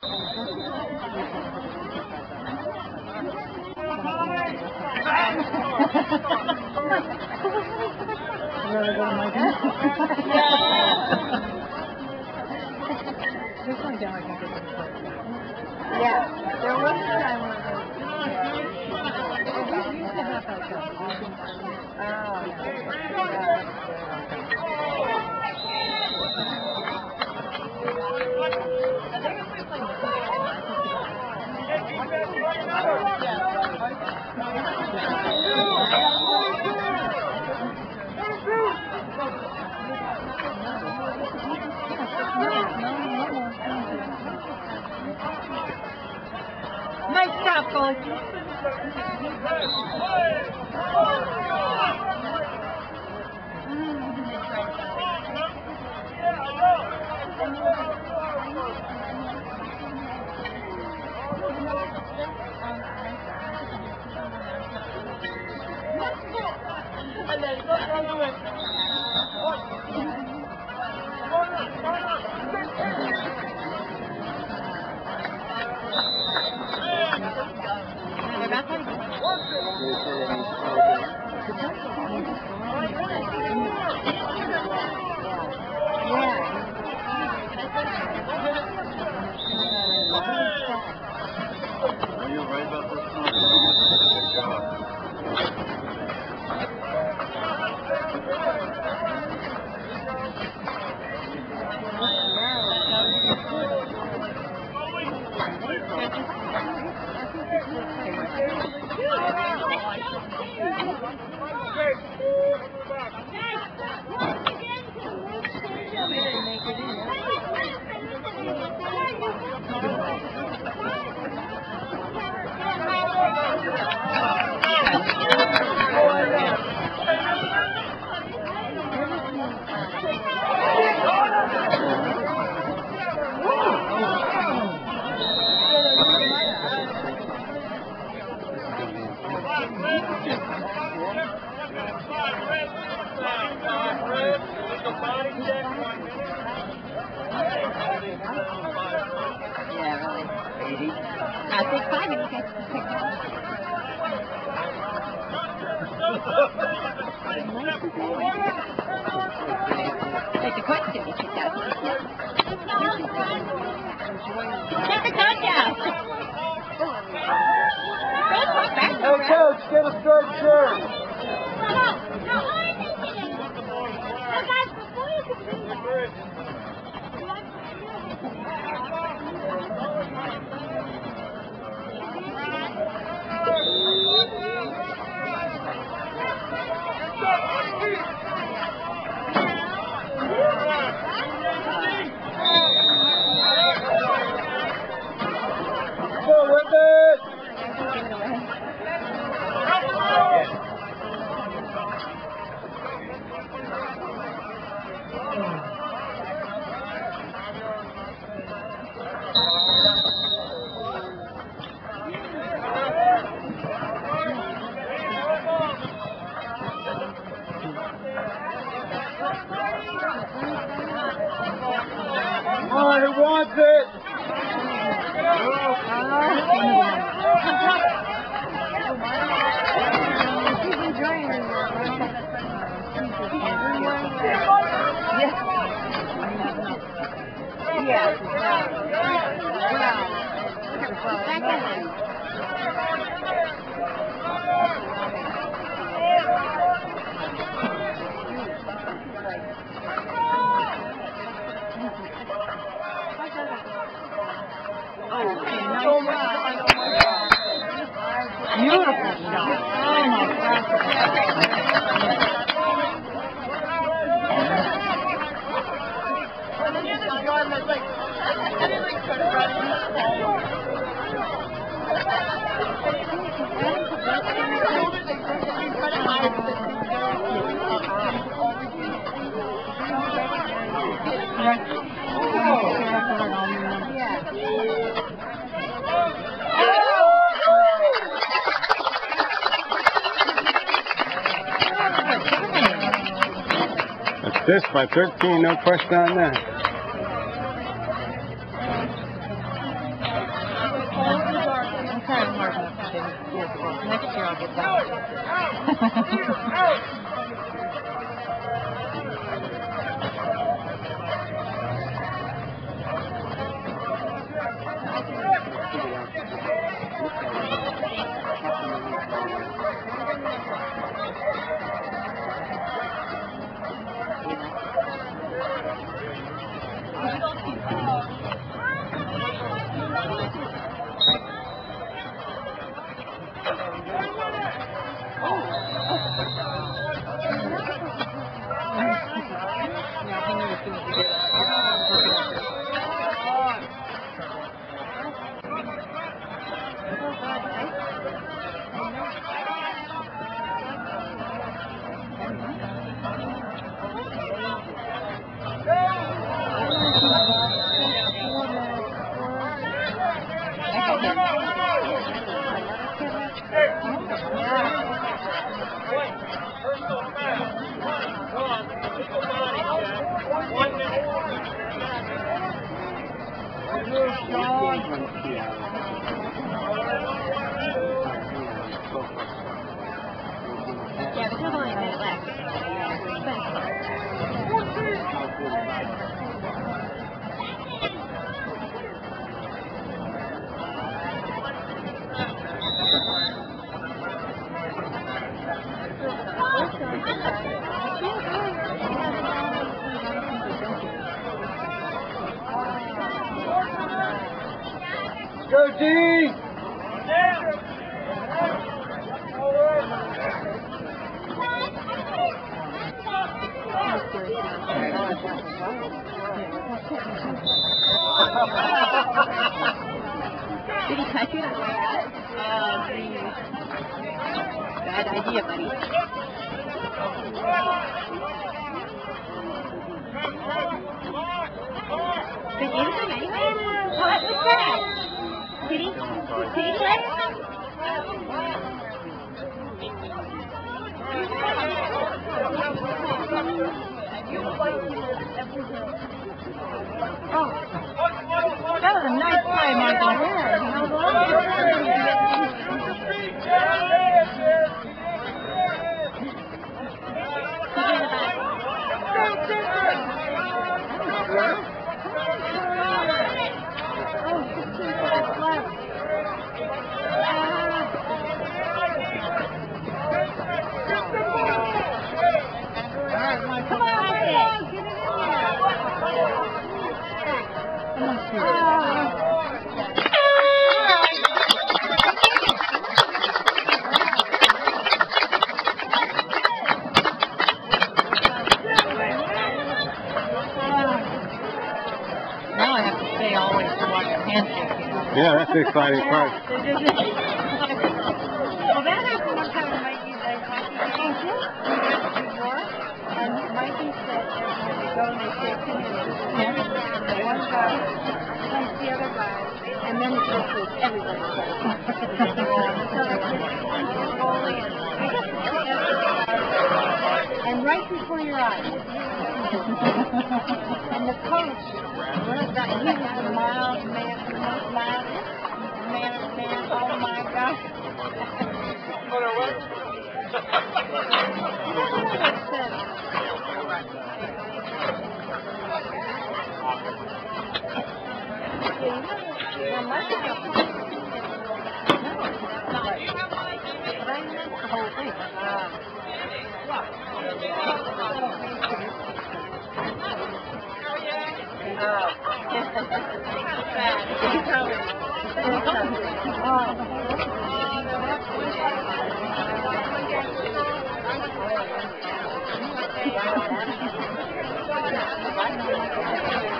Yeah, there was a time when nice job, coach. Take the question, you should have. Take the countdown. Hey, Coach, get a straight shirt. Go with it! Come on, who wants it? Beautiful shot. Oh my gosh. This by 13, no question on that. Next year I'll get that. Yeah, but there's only a minute left. Go, Dean! Did he touch you? Oh, geez. Bad idea, buddy. Did you eat them anyway? What was that? Did he play? Oh, that was a nice play, Michael. Come Now I have to stay always to watch the handshake. Yeah, that's the exciting part. Well, that happened one time when Mikey said, and Mikey said that when they go and they shake hands, the one guy punches the other guy, and then it goes with everybody. And right before your eyes. And the coach, he was a mild man, the most mild man, oh my gosh. Oh.